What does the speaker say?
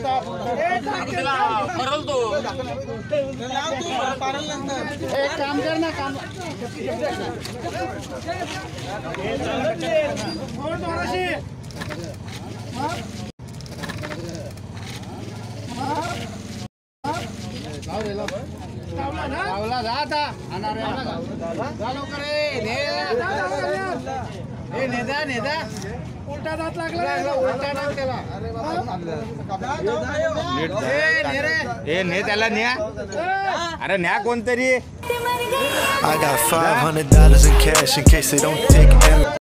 एक काम कर ना काम लावला जा आता नेदा नेदा उलटा दात लागला उलटा दात त्याला ए ने त्याला न्या अरे न्या कोणतरी I got $500 in cash in case they don't take M.